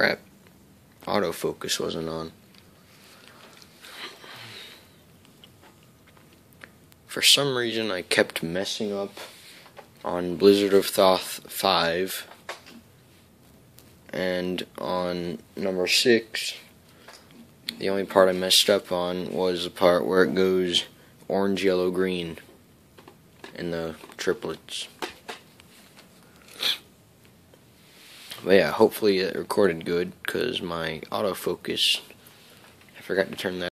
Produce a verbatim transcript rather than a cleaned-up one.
Crap. Autofocus wasn't on. For some reason I kept messing up on Blizzard of Thoth five, and on number six the only part I messed up on was the part where it goes orange, yellow, green in the triplets. But yeah, hopefully it recorded good, because my autofocus, I forgot to turn that